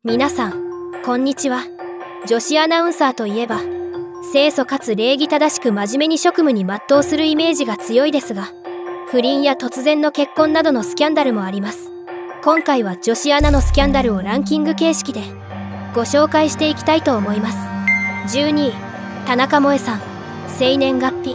皆さんこんにちは。女子アナウンサーといえば清楚かつ礼儀正しく真面目に職務に全うするイメージが強いですが、不倫や突然の結婚などのスキャンダルもあります。今回は女子アナのスキャンダルをランキング形式でご紹介していきたいと思います。12位、田中萌さん。生年月日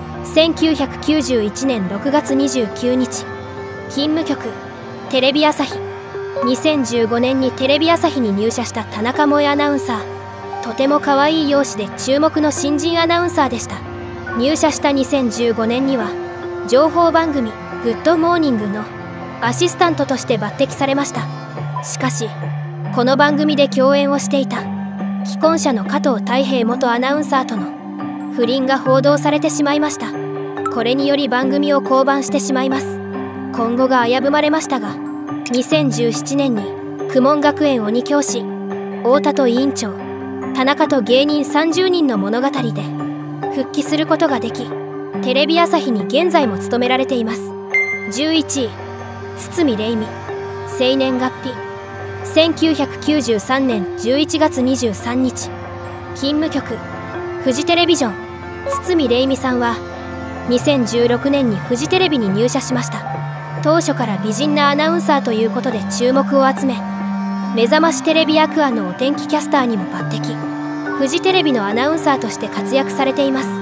1991年6月29日。勤務局テレビ朝日。2015年にテレビ朝日に入社した田中萌アナウンサー。とても可愛い容姿で注目の新人アナウンサーでした。入社した2015年には情報番組「グッドモーニング」のアシスタントとして抜擢されました。しかしこの番組で共演をしていた既婚者の加藤太平元アナウンサーとの不倫が報道されてしまいました。これにより番組を降板してしまいます。今後が危ぶまれましたが、2017年に公文学園鬼教師太田と委員長田中と芸人30人の物語で復帰することができ、テレビ朝日に現在も勤められています。11位、堤礼実。生年月日1993年11月23日。勤務局フジテレビジョン。堤礼実さんは2016年にフジテレビに入社しました。当初から美人なアナウンサーということで注目を集め、目覚ましテレビアクアのお天気キャスターにも抜擢、フジテレビのアナウンサーとして活躍されています。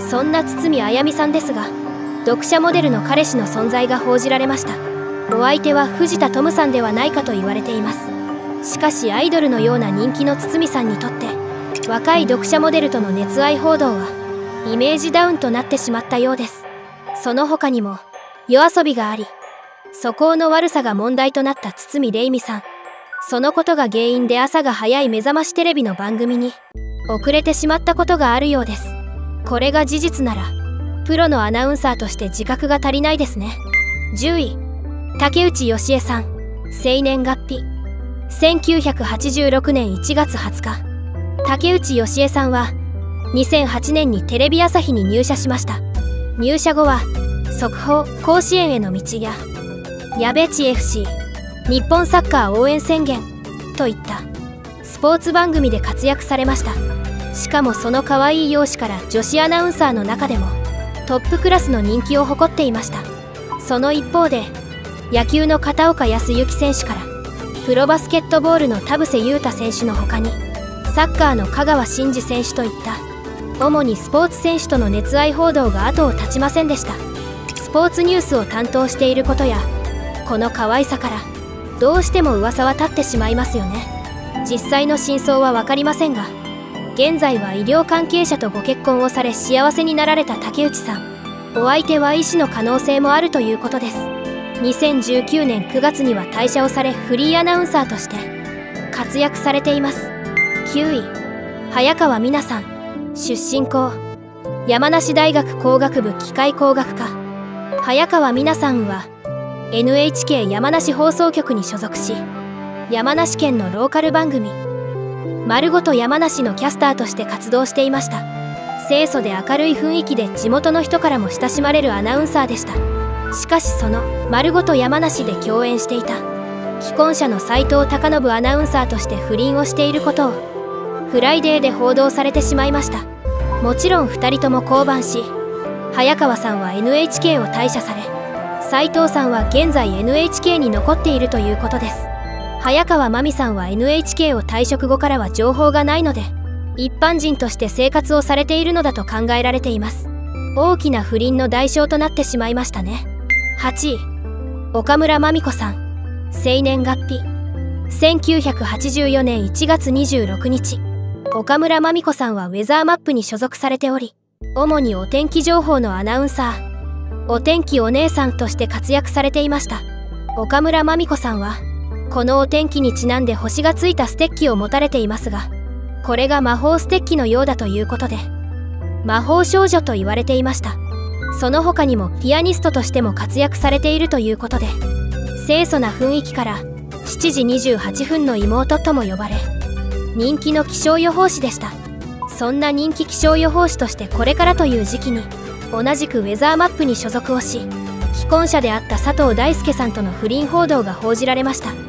そんな堤あやみさんですが、読者モデルの彼氏の存在が報じられました。お相手は藤田トムさんではないかと言われています。しかしアイドルのような人気の堤さんにとって若い読者モデルとの熱愛報道はイメージダウンとなってしまったようです。その他にも夜遊びがあり、素行の悪さが問題となった堤礼実さん。そのことが原因で朝が早い目覚ましテレビの番組に遅れてしまったことがあるようです。これが事実ならプロのアナウンサーとして自覚が足りないですね。10位、竹内義恵さん。生年月日1986年1月20日。竹内義恵さんは2008年にテレビ朝日に入社しました。入社後は速報甲子園への道ややべち FC 日本サッカー応援宣言といったスポーツ番組で活躍されました。しかもその可愛い容姿から女子アナウンサーの中でもトップクラスの人気を誇っていました。その一方で野球の片岡保幸選手からプロバスケットボールの田臥勇太選手の他にサッカーの香川真司選手といった主にスポーツ選手との熱愛報道が後を絶ちませんでした。スポーツニュースを担当していることやこの可愛さからどうしても噂は立ってしまいますよね。実際の真相は分かりませんが、現在は医療関係者とご結婚をされ幸せになられた竹内さん。お相手は医師の可能性もあるということです。2019年9月には退社をされフリーアナウンサーとして活躍されています。9位、早川美奈さん。出身校山梨大学工学部機械工学科。早川美奈さんはNHK 山梨放送局に所属し、山梨県のローカル番組「まるごと山梨」のキャスターとして活動していました。清楚で明るい雰囲気で地元の人からも親しまれるアナウンサーでした。しかしその「まるごと山梨」で共演していた既婚者の斉藤孝信アナウンサーとして不倫をしていることをフライデーで報道されてしまいました。もちろん2人とも降板し、早川さんは NHK を退社され、斉藤さんは現在 NHK に残っているということです。早川真美さんは NHK を退職後からは情報がないので、一般人として生活をされているのだと考えられています。大きな不倫の代償となってしまいましたね。8位、岡村真美子さん。生年月日1984年1月26日。岡村真美子さんはウェザーマップに所属されており、主にお天気情報のアナウンサー、お天気お姉さんとして活躍されていました。岡村真美子さんはこのお天気にちなんで星がついたステッキを持たれていますが、これが魔法ステッキのようだということで魔法少女と言われていました。その他にもピアニストとしても活躍されているということで、清楚な雰囲気から7時28分の妹とも呼ばれ、人気の気象予報士でした。そんな人気気象予報士としてこれからという時期に同じくウェザーマップに所属をし、既婚者であった佐藤大輔さんとの不倫報道が報じられました。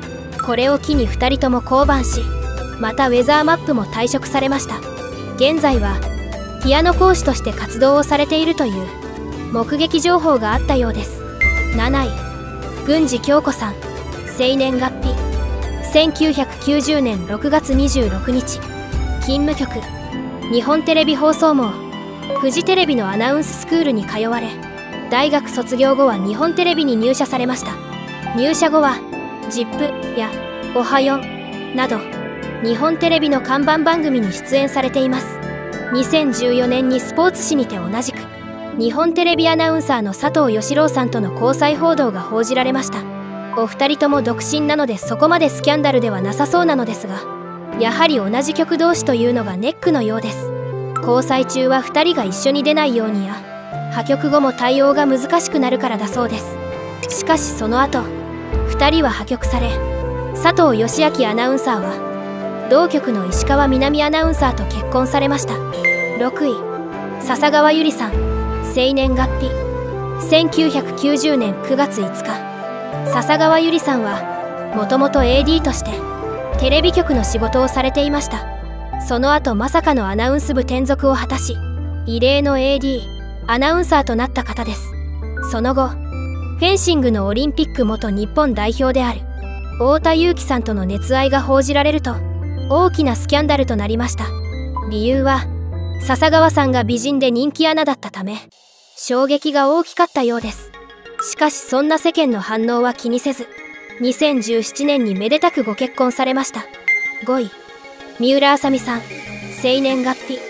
これを機に2人とも降板し、またウェザーマップも退職されました。現在はピアノ講師として活動をされているという目撃情報があったようです。7位、郡司恭子さん。生年月日1990年6月26日。勤務局日本テレビ放送網。フジテレビのアナウンススクールに通われ、大学卒業後は日本テレビに入社されました。入社後はZIPやおはようなど日本テレビの看板番組に出演されています。2014年にスポーツ紙にて同じく日本テレビアナウンサーの佐藤義郎さんとの交際報道が報じられました。お二人とも独身なのでそこまでスキャンダルではなさそうなのですが、やはり同じ局同士というのがネックのようです。交際中は2人が一緒に出ないようにや、破局後も対応が難しくなるからだそうです。しかしその後2人は破局され、佐藤義明アナウンサーは同局の石川みなみアナウンサーと結婚されました。6位、笹川ゆりさん。生年月日1990年9月5日。笹川ゆりさんはもともと AD としてテレビ局の仕事をされていました。その後まさかのアナウンス部転属を果たし、異例の AD アナウンサーとなった方です。その後フェンシングのオリンピック元日本代表である太田雄貴さんとの熱愛が報じられると大きなスキャンダルとなりました。理由は笹川さんが美人で人気アナだったため衝撃が大きかったようです。しかしそんな世間の反応は気にせず、2017年にめでたくご結婚されました。5位、三浦あさみさん。生年月日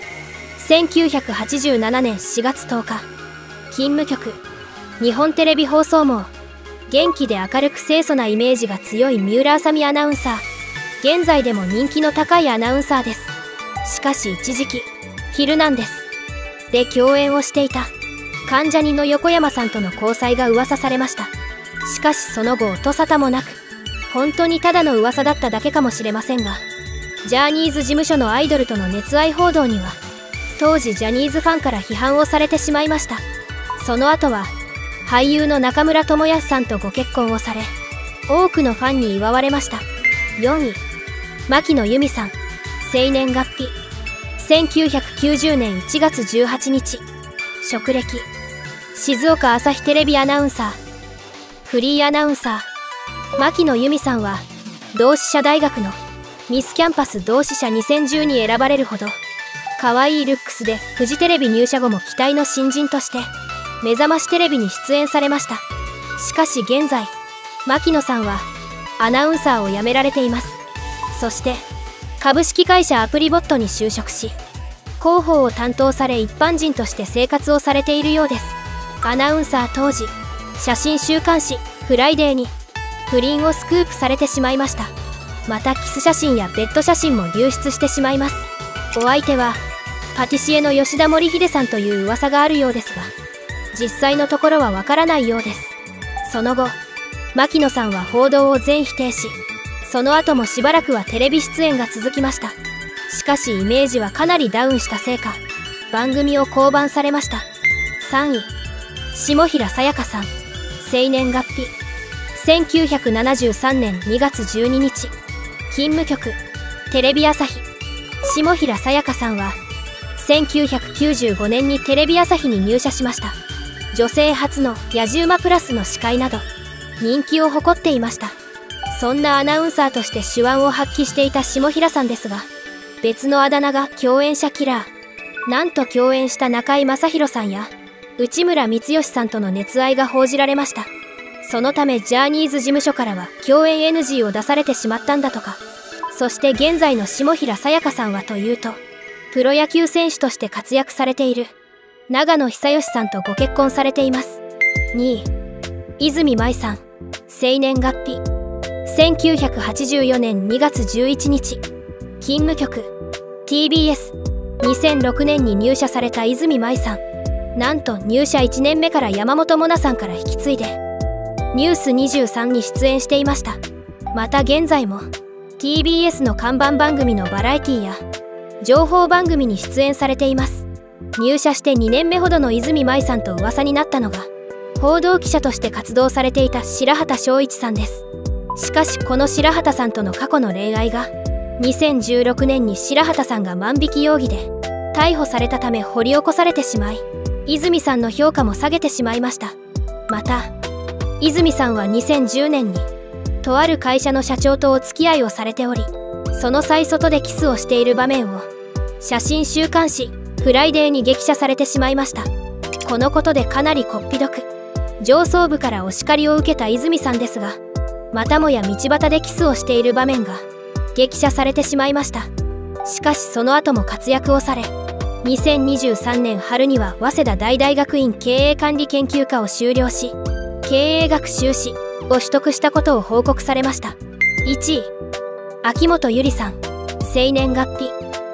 1987年4月10日。勤務局日本テレビ放送網。元気で明るく清楚なイメージが強い三浦あさみアナウンサー。現在でも人気の高いアナウンサーです。しかし一時期「ヒルナンデス」で共演をしていた関ジャニの横山さんとの交際が噂されました。しかしその後音沙汰もなく、本当にただの噂だっただけかもしれませんが、ジャニーズ事務所のアイドルとの熱愛報道には当時ジャニーズファンから批判をされてしまいました。その後は俳優の中村倫也さんとご結婚をされ、多くのファンに祝われました。4位、牧野由美さん。生年月日1990年1月18日。職歴静岡朝日テレビアナウンサー、フリーアナウンサー。牧野由美さんは同志社大学のミスキャンパス同志社2010に選ばれるほど可愛いルックスで、フジテレビ入社後も期待の新人として目覚ましテレビに出演されました。しかし現在牧野さんはアナウンサーを辞められています。そして株式会社アプリボットに就職し、広報を担当され一般人として生活をされているようです。アナウンサー当時、写真週刊誌フライデーに不倫をスクープされてしまいました。またキス写真やベッド写真も流出してしまいます。お相手はパティシエの吉田森秀さんという噂があるようですが、実際のところはわからないようです。その後牧野さんは報道を全否定し、その後もしばらくはテレビ出演が続きました。しかしイメージはかなりダウンしたせいか、番組を降板されました。3位、下平さやかさん。生年月日1973年2月12日。勤務局テレビ朝日。下平さやかさんは1995年にテレビ朝日に入社しました。女性初の野じ馬プラスの司会など人気を誇っていました。そんなアナウンサーとして手腕を発揮していた下平さんですが、別のあだ名が共演者キラー。なんと共演した中居正広さんや内村光良さんとの熱愛が報じられました。そのためジャニーズ事務所からは共演 NG を出されてしまったんだとか。そして現在の下平さやかさんはというと、プロ野球選手として活躍されている長野久義さんとご結婚されています。2位、泉舞さん。生年月日1984年2月11日。勤務局 TBS。 2006年に入社された泉舞さん。なんと入社1年目から山本モナさんから引き継いでニュース23に出演していました。また現在も TBS の看板番組のバラエティや情報番組に出演されています。入社して2年目ほどの泉舞さんと噂になったのが、報道記者として活動されていた白畑正一さんです。 しかしこの白畑さんとの過去の恋愛が2016年に白畑さんが万引き容疑で逮捕されたため掘り起こされてしまい、泉さんの評価も下げてしまいました。また泉さんは2010年にとある会社の社長とお付き合いをされており、その際外でキスをしている場面を写真週刊誌フライデーに激写されてしまいました。このことでかなりこっぴどく上層部からお叱りを受けた泉さんですが、またもや道端でキスをしている場面が激写されてしまいました。しかしその後も活躍をされ、2023年春には早稲田大大学院経営管理研究科を修了し、経営学修士を取得したことを報告されました。1位、秋元由里さん。生年月日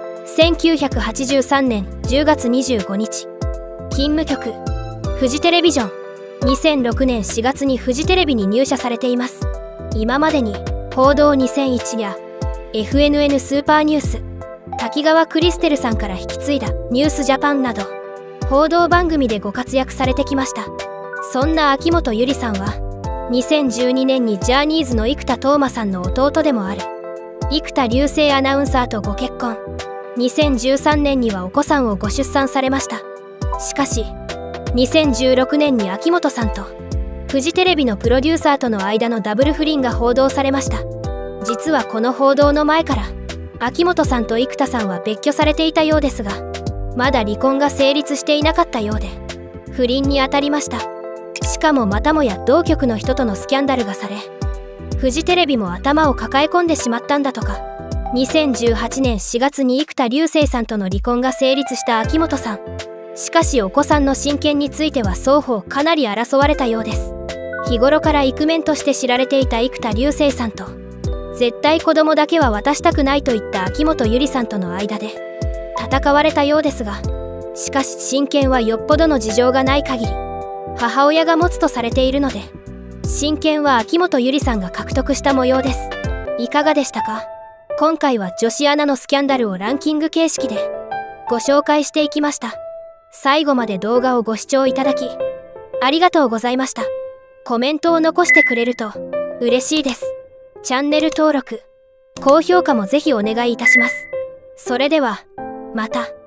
1983年10月25日。勤務局フジテレビジョン。2006年4月にフジテレビに入社されています。今までに報道2001や FNN スーパーニュース、滝川クリステルさんから引き継いだニュースジャパンなど報道番組でご活躍されてきました。そんな秋元由里さんは2012年にジャニーズの生田斗真さんの弟でもある生田竜星アナウンサーとご結婚。2013年にはお子さんをご出産されました。しかし2016年に秋元さんとフジテレビのプロデューサーとの間のダブル不倫が報道されました。実はこの報道の前から秋元さんと生田さんは別居されていたようですが、まだ離婚が成立していなかったようで不倫に当たりました。しかもまたもや同局の人とのスキャンダルがされ、フジテレビも頭を抱え込んでしまったんだとか。2018年4月に生田竜星さんとの離婚が成立した秋元さん。しかしお子さんの親権については双方かなり争われたようです。日頃からイクメンとして知られていた生田竜星さんと、絶対子供だけは渡したくないといった秋元由里さんとの間で戦われたようですが、しかし親権はよっぽどの事情がない限り母親が持つとされているので、親権は秋元由里さんが獲得した模様です。いかがでしたか？今回は女子アナのスキャンダルをランキング形式でご紹介していきました。最後まで動画をご視聴いただきありがとうございました。コメントを残してくれると嬉しいです。チャンネル登録、高評価もぜひお願いいたします。それではまた。